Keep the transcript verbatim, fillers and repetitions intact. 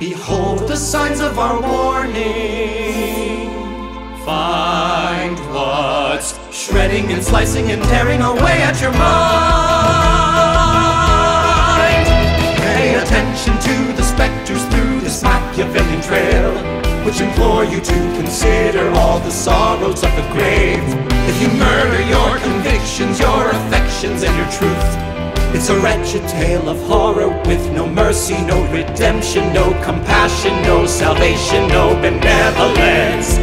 Behold the signs of our warning. Find what's shredding and slicing and tearing away at your mind. Pay attention to the specters through this Machiavellian trail, which implore you to consider all the sorrows of the grave. If you murder your convictions, your affections, and your truth, it's a wretched tale of horror with no mercy, no redemption, no compassion, no salvation, no benevolence.